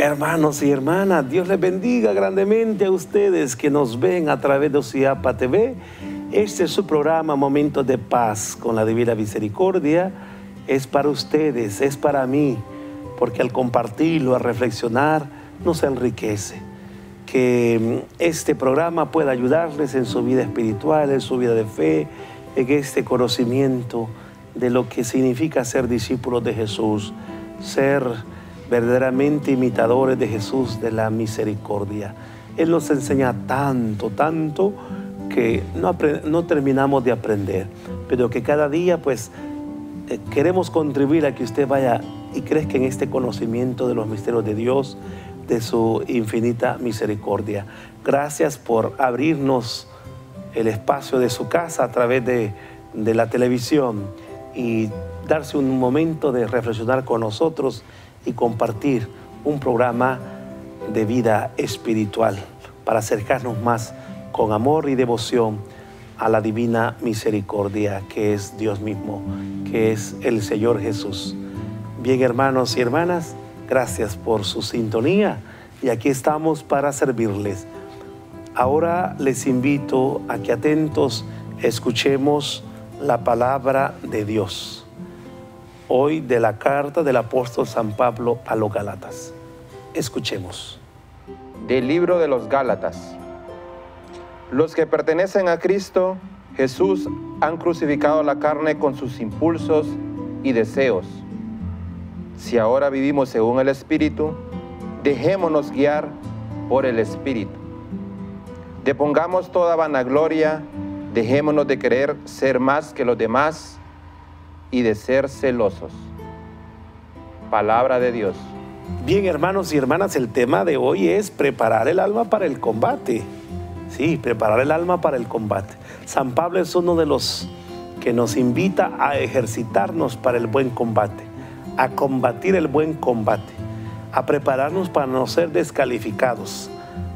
Hermanos y hermanas, Dios les bendiga grandemente a ustedes que nos ven a través de Ociapa TV. Este es su programa Momentos de Paz con la Divina Misericordia. Es para ustedes, es para mí, porque al compartirlo, al reflexionar, nos enriquece. Que este programa pueda ayudarles en su vida espiritual, en su vida de fe, en este conocimiento de lo que significa ser discípulos de Jesús, ser verdaderamente imitadores de Jesús de la misericordia. Él nos enseña tanto, tanto, que no terminamos de aprender, pero que cada día pues queremos contribuir a que usted vaya y crezca en este conocimiento de los misterios de Dios, de su infinita misericordia. Gracias por abrirnos el espacio de su casa a través de la televisión y darse un momento de reflexionar con nosotros y compartir un programa de vida espiritual para acercarnos más con amor y devoción a la divina misericordia que es Dios mismo, que es el Señor Jesús. Bien, hermanos y hermanas, gracias por su sintonía y aquí estamos para servirles. Ahora les invito a que atentos escuchemos la palabra de Dios. Hoy de la carta del apóstol San Pablo a los Gálatas. Escuchemos. Del libro de los Gálatas. Los que pertenecen a Cristo Jesús han crucificado la carne con sus impulsos y deseos. Si ahora vivimos según el Espíritu, dejémonos guiar por el Espíritu. Depongamos toda vanagloria, dejémonos de querer ser más que los demás y de ser celosos. Palabra de Dios. Bien, hermanos y hermanas, el tema de hoy es preparar el alma para el combate. Sí, preparar el alma para el combate. San Pablo es uno de los que nos invita a ejercitarnos para el buen combate, a combatir el buen combate, a prepararnos para no ser descalificados,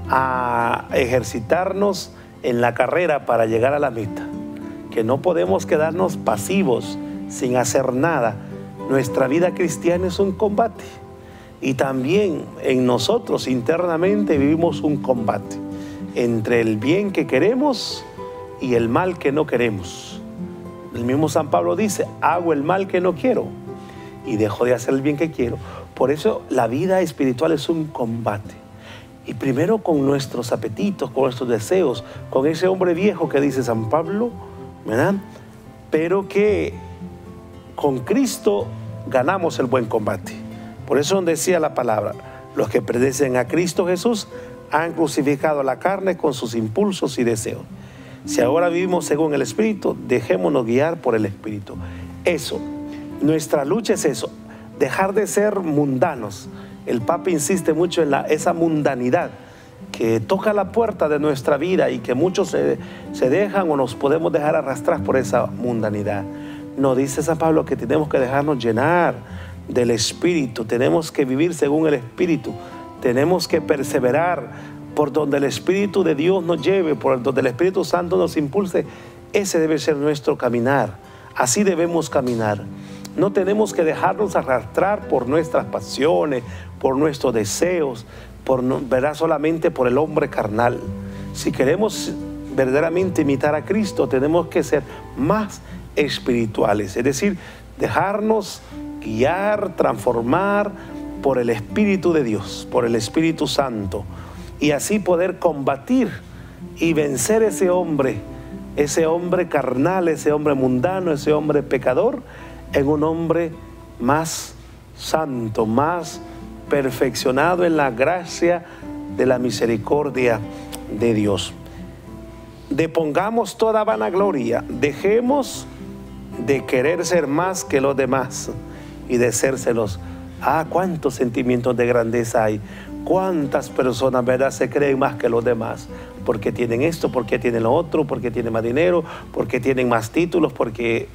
a ejercitarnos en la carrera para llegar a la meta, que no podemos quedarnos pasivos sin hacer nada. Nuestra vida cristiana es un combate y también en nosotros internamente vivimos un combate entre el bien que queremos y el mal que no queremos. El mismo San Pablo dice, hago el mal que no quiero y dejo de hacer el bien que quiero. Por eso la vida espiritual es un combate. Y primero con nuestros apetitos, con nuestros deseos, con ese hombre viejo que dice San Pablo, ¿verdad? Pero que con Cristo ganamos el buen combate. Por eso decía la palabra, los que pertenecen a Cristo Jesús han crucificado la carne con sus impulsos y deseos. Si ahora vivimos según el Espíritu, dejémonos guiar por el Espíritu. Eso, nuestra lucha es eso, dejar de ser mundanos. El Papa insiste mucho en esa mundanidad que toca la puerta de nuestra vida y que muchos se dejan o nos podemos dejar arrastrar por esa mundanidad. No, dice San Pablo que tenemos que dejarnos llenar del Espíritu, tenemos que vivir según el Espíritu, tenemos que perseverar por donde el Espíritu de Dios nos lleve, por donde el Espíritu Santo nos impulse. Ese debe ser nuestro caminar, así debemos caminar. No tenemos que dejarnos arrastrar por nuestras pasiones, por nuestros deseos, ¿verdad? Solamente por el hombre carnal. Si queremos verdaderamente imitar a Cristo, tenemos que ser más espirituales, es decir, dejarnos guiar, transformar por el Espíritu de Dios, por el Espíritu Santo, y así poder combatir y vencer ese hombre carnal, ese hombre mundano, ese hombre pecador, en un hombre más santo, más perfeccionado en la gracia de la misericordia de Dios. Depongamos toda vanagloria, dejemos de querer ser más que los demás y de ser celosos. Cuántos sentimientos de grandeza hay, cuántas personas, ¿verdad?, se creen más que los demás, porque tienen esto, porque tienen lo otro, porque tienen más dinero, porque tienen más títulos, porque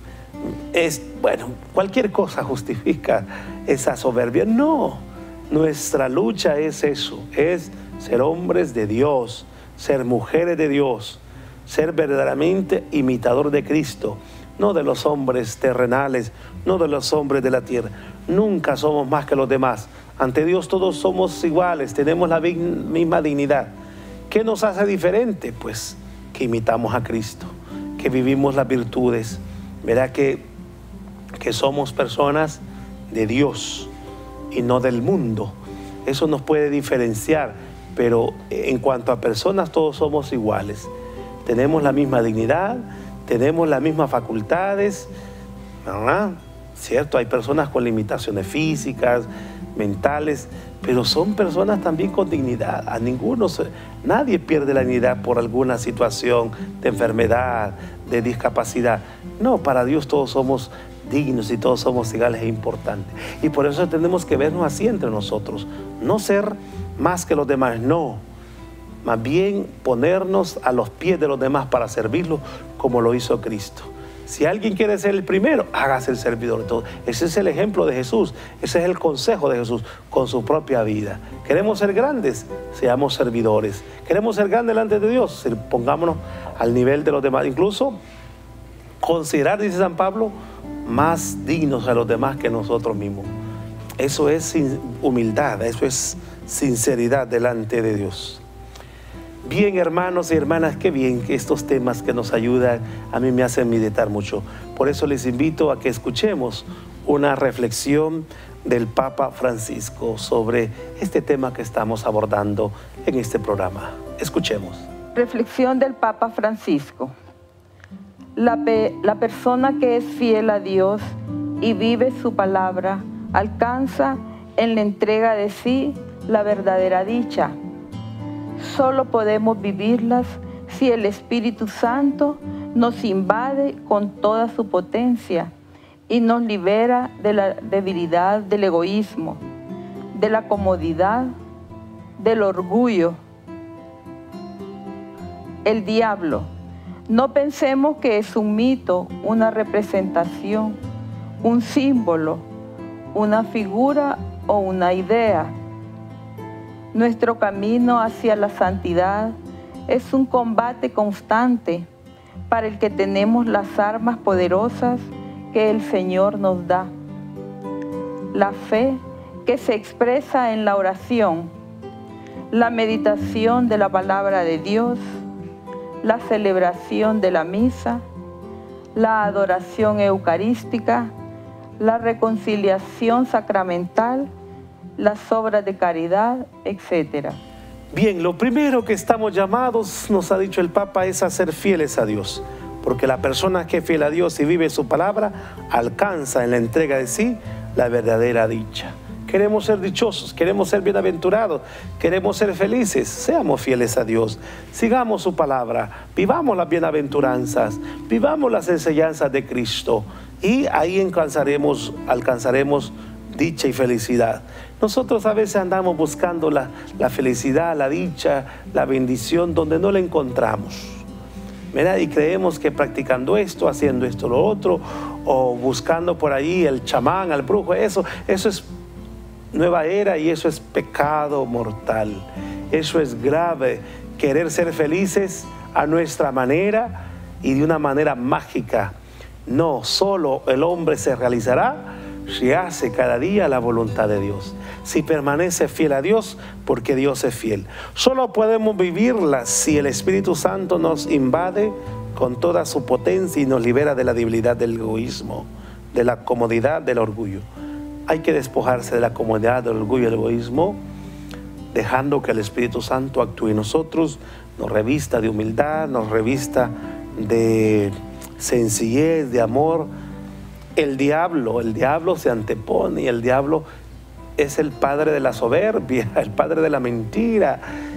cualquier cosa justifica esa soberbia. No, nuestra lucha es eso, es ser hombres de Dios, ser mujeres de Dios, ser verdaderamente imitador de Cristo, no de los hombres terrenales, no de los hombres de la tierra. Nunca somos más que los demás. Ante Dios todos somos iguales, tenemos la misma dignidad. ¿Qué nos hace diferente? Pues que imitamos a Cristo, que vivimos las virtudes. Verá que somos personas de Dios y no del mundo. Eso nos puede diferenciar, pero en cuanto a personas todos somos iguales. Tenemos la misma dignidad, tenemos las mismas facultades, ¿verdad? Cierto, hay personas con limitaciones físicas, mentales, pero son personas también con dignidad. Nadie pierde la dignidad por alguna situación de enfermedad, de discapacidad. No, para Dios todos somos dignos y todos somos iguales e importantes. Y por eso tenemos que vernos así entre nosotros. No ser más que los demás, no. Más bien ponernos a los pies de los demás para servirlos como lo hizo Cristo. Si alguien quiere ser el primero, hágase el servidor de todos. Ese es el ejemplo de Jesús, ese es el consejo de Jesús con su propia vida. ¿Queremos ser grandes? Seamos servidores. ¿Queremos ser grandes delante de Dios? Pongámonos al nivel de los demás. Incluso considerar, dice San Pablo, más dignos a los demás que nosotros mismos. Eso es humildad, eso es sinceridad delante de Dios. Bien, hermanos y hermanas, qué bien que estos temas que nos ayudan a mí me hacen meditar mucho. Por eso les invito a que escuchemos una reflexión del Papa Francisco sobre este tema que estamos abordando en este programa. Escuchemos. Reflexión del Papa Francisco. La persona que es fiel a Dios y vive su palabra alcanza en la entrega de sí la verdadera dicha. Solo podemos vivirlas si el Espíritu Santo nos invade con toda su potencia y nos libera de la debilidad del egoísmo, de la comodidad, del orgullo. El diablo, no pensemos que es un mito, una representación, un símbolo, una figura o una idea. Nuestro camino hacia la santidad es un combate constante para el que tenemos las armas poderosas que el Señor nos da. La fe que se expresa en la oración, la meditación de la palabra de Dios, la celebración de la misa, la adoración eucarística, la reconciliación sacramental, las obras de caridad, etc. Bien, lo primero que estamos llamados, nos ha dicho el Papa, es a ser fieles a Dios, porque la persona que es fiel a Dios y vive su palabra, alcanza en la entrega de sí la verdadera dicha. Queremos ser dichosos, queremos ser bienaventurados, queremos ser felices, seamos fieles a Dios, sigamos su palabra, vivamos las bienaventuranzas, vivamos las enseñanzas de Cristo y ahí alcanzaremos dicha y felicidad. Nosotros a veces andamos buscando la felicidad, la dicha, la bendición donde no la encontramos, ¿verdad? Y creemos que practicando esto, haciendo esto, lo otro, o buscando por ahí el chamán, al brujo, eso es nueva era y eso es pecado mortal. Eso es grave, querer ser felices a nuestra manera y de una manera mágica. No, solo el hombre se realizará si hace cada día la voluntad de Dios, si permanece fiel a Dios, porque Dios es fiel. Solo podemos vivirla si el Espíritu Santo nos invade con toda su potencia y nos libera de la debilidad del egoísmo, de la comodidad, del orgullo. Hay que despojarse de la comodidad, del orgullo y del egoísmo, dejando que el Espíritu Santo actúe en nosotros, nos revista de humildad, nos revista de sencillez, de amor. El diablo se antepone y el diablo es el padre de la soberbia, el padre de la mentira.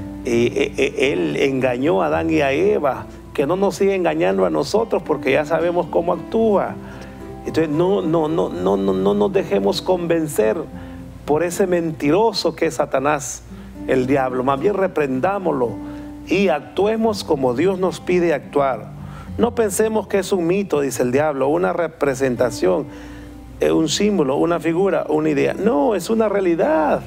Él engañó a Adán y a Eva, que no nos siga engañando a nosotros porque ya sabemos cómo actúa. Entonces no nos dejemos convencer por ese mentiroso que es Satanás, el diablo. Más bien reprendámoslo y actuemos como Dios nos pide actuar. No pensemos que es un mito, dice el diablo, una representación, un símbolo, una figura, una idea. No, es una realidad.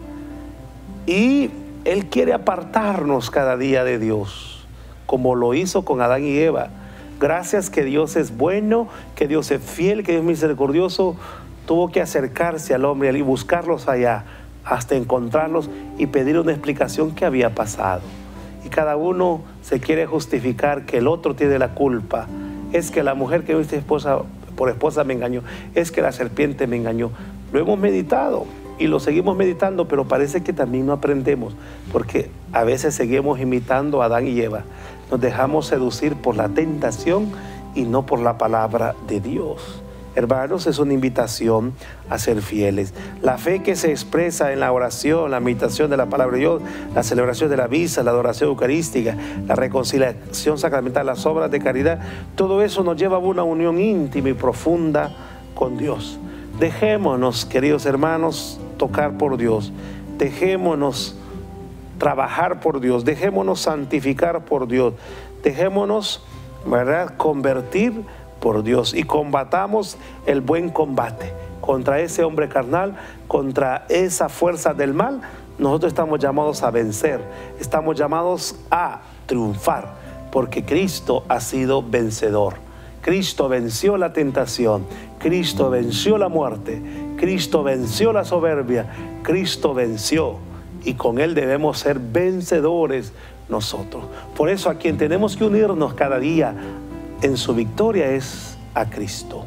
Y Él quiere apartarnos cada día de Dios, como lo hizo con Adán y Eva. Gracias que Dios es bueno, que Dios es fiel, que Dios es misericordioso, tuvo que acercarse al hombre y buscarlos allá hasta encontrarlos y pedir una explicación qué había pasado. Y cada uno se quiere justificar que el otro tiene la culpa. Es que la mujer que viste por esposa me engañó, es que la serpiente me engañó. Lo hemos meditado y lo seguimos meditando, pero parece que también no aprendemos, porque a veces seguimos imitando a Adán y Eva. Nos dejamos seducir por la tentación y no por la palabra de Dios. Hermanos, es una invitación a ser fieles. La fe que se expresa en la oración, la meditación de la palabra de Dios, la celebración de la misa, la adoración eucarística, la reconciliación sacramental, las obras de caridad, todo eso nos lleva a una unión íntima y profunda con Dios. Dejémonos, queridos hermanos, tocar por Dios. Dejémonos trabajar por Dios. Dejémonos santificar por Dios. Dejémonos, ¿verdad?, convertir por Dios, y combatamos el buen combate contra ese hombre carnal, contra esa fuerza del mal. Nosotros estamos llamados a vencer, estamos llamados a triunfar, porque Cristo ha sido vencedor. Cristo venció la tentación, Cristo venció la muerte, Cristo venció la soberbia, Cristo venció, y con Él debemos ser vencedores nosotros. Por eso a quien tenemos que unirnos cada día en su victoria es a Cristo,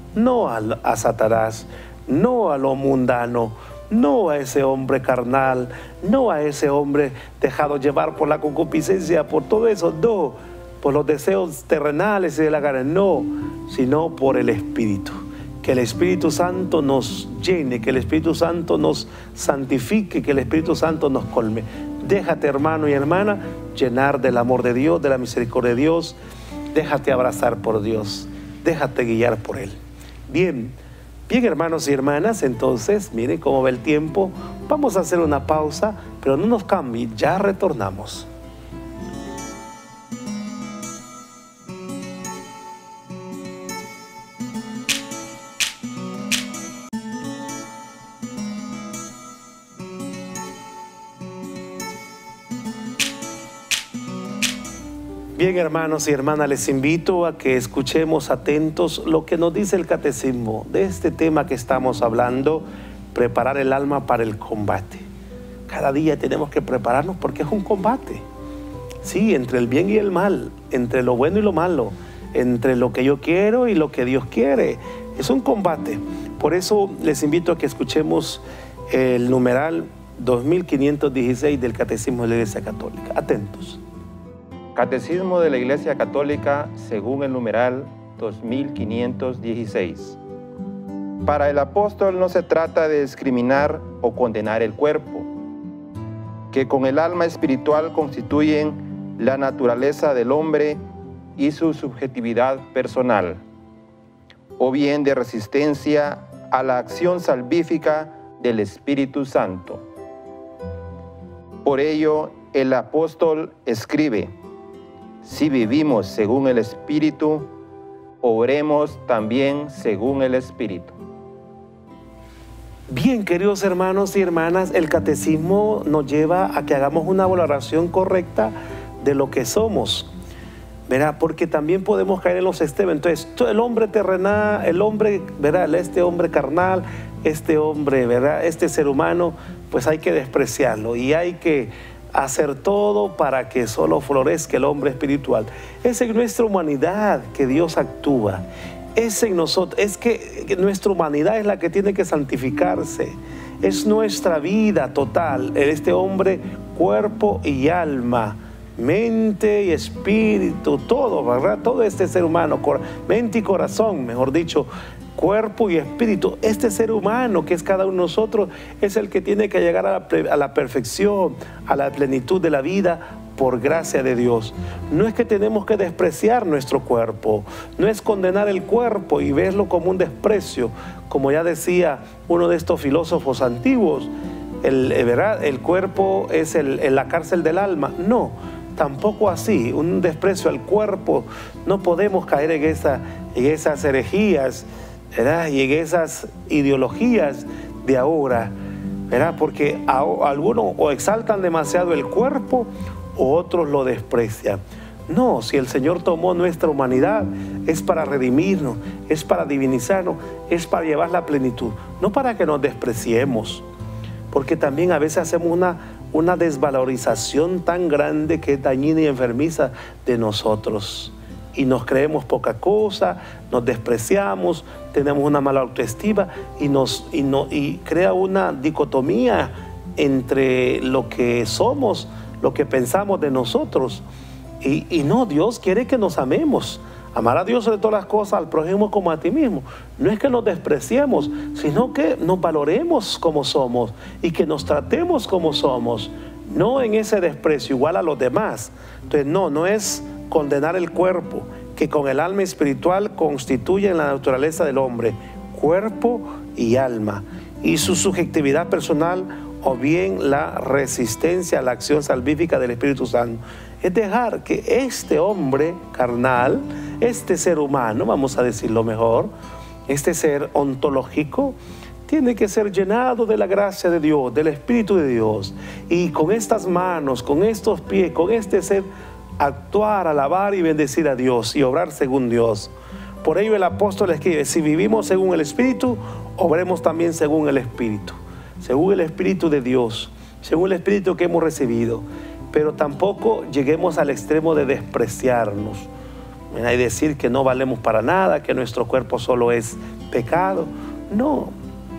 no a Satanás, no a lo mundano, no a ese hombre carnal, no a ese hombre dejado llevar por la concupiscencia, por todo eso, no, por los deseos terrenales y de la carne, no, sino por el Espíritu. Que el Espíritu Santo nos llene, que el Espíritu Santo nos santifique, que el Espíritu Santo nos colme. Déjate, hermano y hermana, llenar del amor de Dios, de la misericordia de Dios. Déjate abrazar por Dios, déjate guiar por Él. Bien, hermanos y hermanas, entonces, miren cómo va el tiempo. Vamos a hacer una pausa, pero no nos cambie, ya retornamos. Bien, hermanos y hermanas, les invito a que escuchemos atentos lo que nos dice el catecismo de este tema que estamos hablando, preparar el alma para el combate. Cada día tenemos que prepararnos porque es un combate. Sí, entre el bien y el mal, entre lo bueno y lo malo, entre lo que yo quiero y lo que Dios quiere. Es un combate. Por eso les invito a que escuchemos el numeral 2516 del Catecismo de la Iglesia Católica. Atentos. Catecismo de la Iglesia Católica según el numeral 2516. Para el apóstol no se trata de discriminar o condenar el cuerpo, que con el alma espiritual constituyen la naturaleza del hombre y su subjetividad personal, o bien de resistencia a la acción salvífica del Espíritu Santo. Por ello, el apóstol escribe: si vivimos según el Espíritu, obremos también según el Espíritu. Bien, queridos hermanos y hermanas, el catecismo nos lleva a que hagamos una valoración correcta de lo que somos, ¿verdad? Porque también podemos caer en los extremos. Entonces, el hombre terrenal, el hombre, ¿verdad?, este hombre carnal, este hombre, ¿verdad?, este ser humano, pues hay que despreciarlo y hay que hacer todo para que solo florezca el hombre espiritual. Es en nuestra humanidad que Dios actúa. Es en nosotros, es que nuestra humanidad es la que tiene que santificarse. Es nuestra vida total, este hombre, cuerpo y alma, mente y espíritu, todo, ¿verdad? Todo este ser humano, mente y corazón, mejor dicho, cuerpo y espíritu. Este ser humano que es cada uno de nosotros es el que tiene que llegar a la perfección, a la plenitud de la vida por gracia de Dios. No es que tenemos que despreciar nuestro cuerpo, no es condenar el cuerpo y verlo como un desprecio, como ya decía uno de estos filósofos antiguos, ¿verdad?, el cuerpo es la cárcel del alma. No, tampoco así, un desprecio al cuerpo. No podemos caer en esas herejías, ¿verdad?, y en esas ideologías de ahora, ¿verdad?, porque algunos o exaltan demasiado el cuerpo o otros lo desprecian. No, si el Señor tomó nuestra humanidad es para redimirnos, es para divinizarnos, es para llevar la plenitud, no para que nos despreciemos. porque también a veces hacemos una desvalorización tan grande que es dañina y enfermiza de nosotros. Y nos creemos poca cosa, nos despreciamos, tenemos una mala autoestima y crea una dicotomía entre lo que somos, lo que pensamos de nosotros. Y no, Dios quiere que nos amemos. Amar a Dios sobre todas las cosas, al prójimo como a ti mismo. No es que nos despreciemos, sino que nos valoremos como somos y que nos tratemos como somos, no en ese desprecio igual a los demás. Entonces no es condenar el cuerpo, que con el alma espiritual constituyen la naturaleza del hombre, cuerpo y alma, y su subjetividad personal o bien la resistencia a la acción salvífica del Espíritu Santo. Es dejar que este hombre carnal, este ser humano, vamos a decirlo mejor, este ser ontológico, tiene que ser llenado de la gracia de Dios, del Espíritu de Dios. Y con estas manos, con estos pies, con este ser, actuar, alabar y bendecir a Dios y obrar según Dios. Por ello el apóstol escribe, si vivimos según el Espíritu, obremos también según el Espíritu. Según el Espíritu de Dios, según el Espíritu que hemos recibido. Pero tampoco lleguemos al extremo de despreciarnos y decir que no valemos para nada, que nuestro cuerpo solo es pecado. No,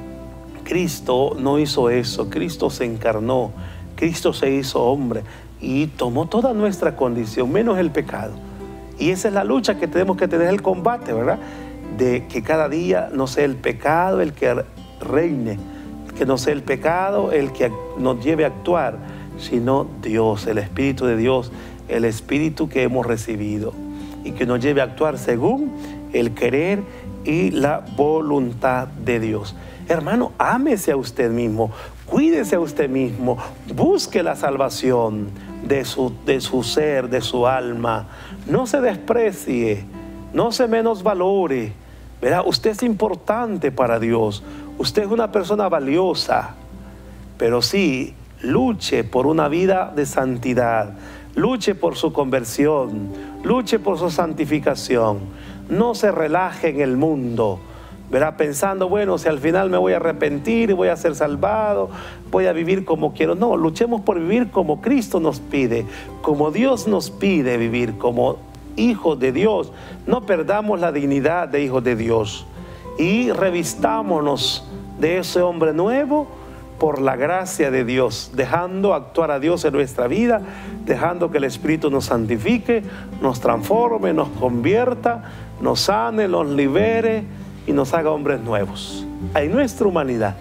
Cristo no hizo eso. Cristo se encarnó, Cristo se hizo hombre y tomó toda nuestra condición, menos el pecado. Y esa es la lucha que tenemos que tener, el combate, ¿verdad? De que cada día no sea el pecado el que reine, que no sea el pecado el que nos lleve a actuar, sino Dios, el Espíritu de Dios, el Espíritu que hemos recibido y que nos lleve a actuar según el querer y la voluntad de Dios. Hermano, ámese a usted mismo, cuídese a usted mismo, busque la salvación de su ser, de su alma. No se desprecie, no se menosvalore. Verá, usted es importante para Dios, usted es una persona valiosa, pero sí, luche por una vida de santidad, luche por su conversión, luche por su santificación. No se relaje en el mundo, verá, pensando, bueno, si al final me voy a arrepentir, voy a ser salvado, voy a vivir como quiero. No, luchemos por vivir como Cristo nos pide, como Dios nos pide vivir, como hijos de Dios. No perdamos la dignidad de hijos de Dios y revistámonos de ese hombre nuevo por la gracia de Dios, dejando actuar a Dios en nuestra vida, dejando que el Espíritu nos santifique, nos transforme, nos convierta, nos sane, nos libere y nos haga hombres nuevos en nuestra humanidad,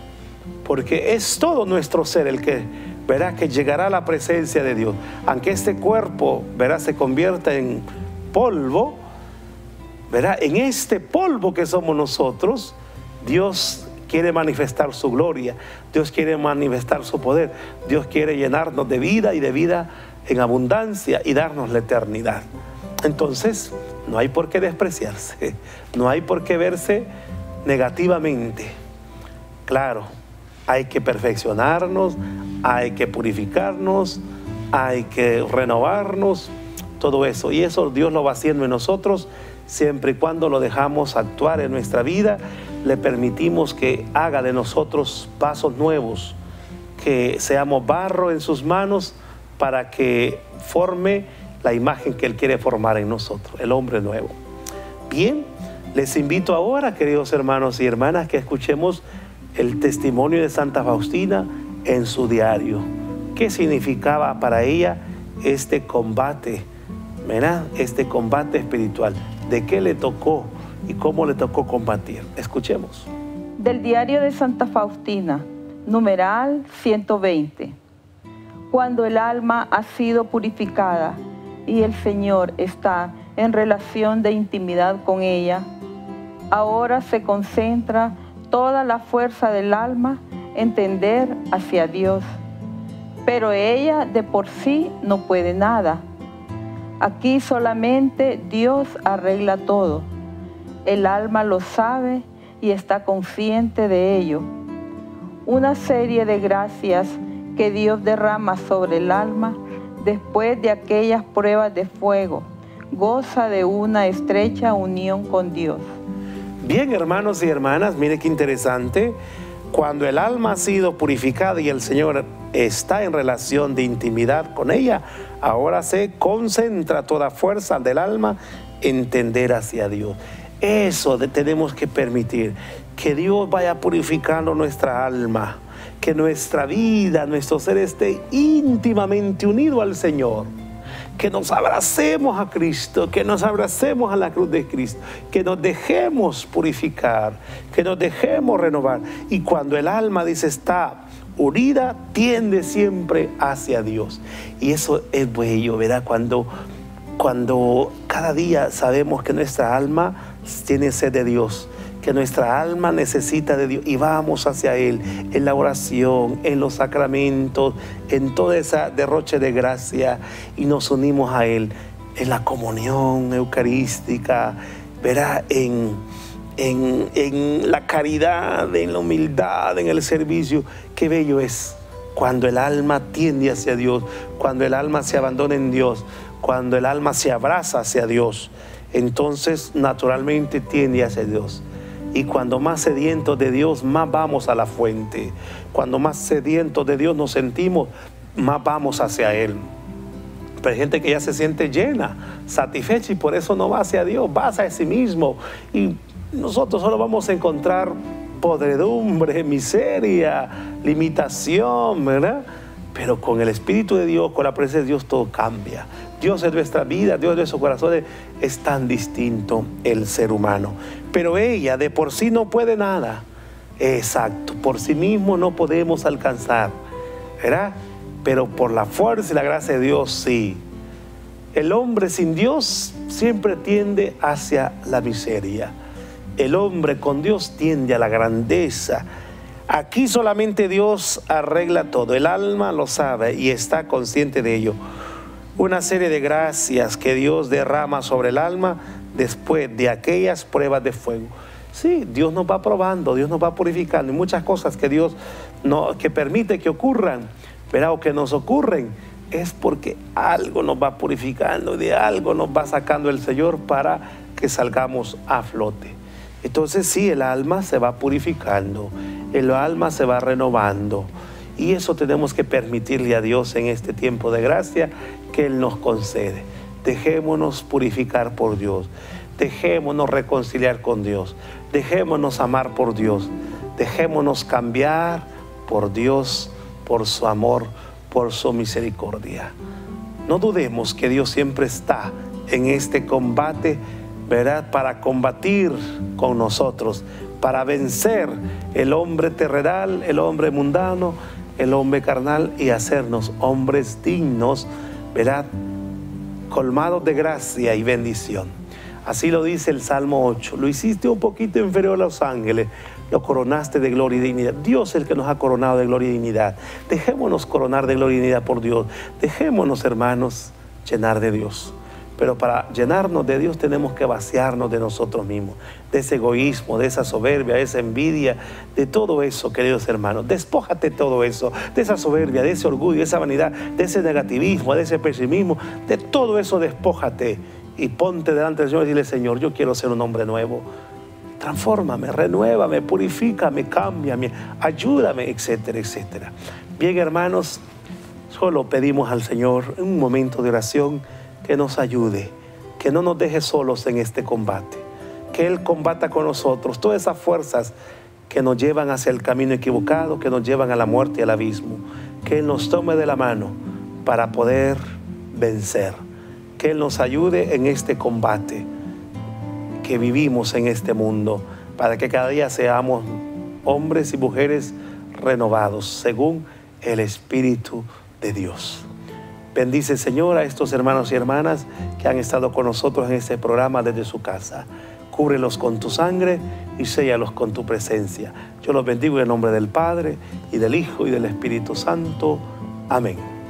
porque es todo nuestro ser el que verá que llegará a la presencia de Dios. Aunque este cuerpo verá se convierta en polvo, verá, en este polvo que somos nosotros, Dios quiere manifestar su gloria, Dios quiere manifestar su poder, Dios quiere llenarnos de vida y de vida en abundancia y darnos la eternidad. Entonces, no hay por qué despreciarse, no hay por qué verse negativamente. Claro, hay que perfeccionarnos, hay que purificarnos, hay que renovarnos, todo eso. Y eso Dios lo va haciendo en nosotros, siempre y cuando lo dejamos actuar en nuestra vida, le permitimos que haga de nosotros pasos nuevos, que seamos barro en sus manos para que forme la imagen que Él quiere formar en nosotros, el hombre nuevo. Bien, les invito ahora, queridos hermanos y hermanas, que escuchemos el testimonio de Santa Faustina en su diario. ¿Qué significaba para ella este combate? ¿Verdad? Este combate espiritual. ¿De qué le tocó y cómo le tocó combatir? Escuchemos. Del diario de Santa Faustina, numeral 120. Cuando el alma ha sido purificada y el Señor está en relación de intimidad con ella, ahora se concentra toda la fuerza del alma en tender hacia Dios. Pero ella de por sí no puede nada. Aquí solamente Dios arregla todo. El alma lo sabe y está consciente de ello. Una serie de gracias que Dios derrama sobre el alma después de aquellas pruebas de fuego, goza de una estrecha unión con Dios. Bien, hermanos y hermanas, mire qué interesante. Cuando el alma ha sido purificada y el Señor está en relación de intimidad con ella, ahora se concentra toda fuerza del alma en tender hacia Dios. Eso tenemos que permitir, que Dios vaya purificando nuestra alma, que nuestra vida, nuestro ser esté íntimamente unido al Señor, que nos abracemos a Cristo, que nos abracemos a la cruz de Cristo, que nos dejemos purificar, que nos dejemos renovar. Y cuando el alma, dice, está unida, tiende siempre hacia Dios. Y eso es bello, ¿verdad? Cuando cada día sabemos que nuestra alma tiene sed de Dios, que nuestra alma necesita de Dios y vamos hacia Él en la oración, en los sacramentos, en toda esa derroche de gracia, y nos unimos a Él en la comunión eucarística, verá, en la caridad, en la humildad, en el servicio. Qué bello es cuando el alma tiende hacia Dios, cuando el alma se abandona en Dios, cuando el alma se abraza hacia Dios. Entonces naturalmente tiende hacia Dios. Y cuando más sedientos de Dios, más vamos a la fuente. Cuando más sedientos de Dios nos sentimos, más vamos hacia Él. Pero hay gente que ya se siente llena, satisfecha, y por eso no va hacia Dios, va hacia sí mismo. Y nosotros solo vamos a encontrar podredumbre, miseria, limitación, ¿verdad? Pero con el Espíritu de Dios, con la presencia de Dios, todo cambia. Dios es nuestra vida, Dios es nuestro corazón. Es tan distinto el ser humano. Pero ella de por sí no puede nada. Exacto, por sí mismo no podemos alcanzar, ¿verdad? Pero por la fuerza y la gracia de Dios, sí. El hombre sin Dios siempre tiende hacia la miseria. El hombre con Dios tiende a la grandeza. Aquí solamente Dios arregla todo. El alma lo sabe y está consciente de ello. Una serie de gracias que Dios derrama sobre el alma después de aquellas pruebas de fuego. Sí, Dios nos va probando, Dios nos va purificando. Y muchas cosas que Dios que permite que ocurran, ¿verdad? O que nos ocurren, es porque algo nos va purificando, de algo nos va sacando el Señor para que salgamos a flote. Entonces sí, el alma se va purificando, el alma se va renovando. Y eso tenemos que permitirle a Dios en este tiempo de gracia que Él nos concede. Dejémonos purificar por Dios, dejémonos reconciliar con Dios, dejémonos amar por Dios, dejémonos cambiar por Dios, por su amor, por su misericordia. No dudemos que Dios siempre está en este combate, ¿verdad? Para combatir con nosotros, para vencer el hombre terrenal, el hombre mundano, el hombre carnal, y hacernos hombres dignos, ¿verdad? Colmados de gracia y bendición. Así lo dice el Salmo 8. Lo hiciste un poquito inferior a los ángeles, lo coronaste de gloria y dignidad. Dios es el que nos ha coronado de gloria y dignidad. Dejémonos coronar de gloria y dignidad por Dios. Dejémonos, hermanos, llenar de Dios. Pero para llenarnos de Dios tenemos que vaciarnos de nosotros mismos, de ese egoísmo, de esa soberbia, de esa envidia, de todo eso, queridos hermanos. Despójate de todo eso, de esa soberbia, de ese orgullo, de esa vanidad, de ese negativismo, de ese pesimismo, de todo eso despójate y ponte delante del Señor y dile: Señor, yo quiero ser un hombre nuevo. Transfórmame, renuévame, purifícame, cámbiame, ayúdame, etcétera, etcétera. Bien, hermanos, solo pedimos al Señor en un momento de oración que nos ayude, que no nos deje solos en este combate, que Él combata con nosotros todas esas fuerzas que nos llevan hacia el camino equivocado, que nos llevan a la muerte y al abismo, que Él nos tome de la mano para poder vencer, que Él nos ayude en este combate que vivimos en este mundo, para que cada día seamos hombres y mujeres renovados según el Espíritu de Dios. Bendice, Señor, a estos hermanos y hermanas que han estado con nosotros en este programa desde su casa. Cúbrelos con tu sangre y séllalos con tu presencia. Yo los bendigo en el nombre del Padre, y del Hijo, y del Espíritu Santo. Amén.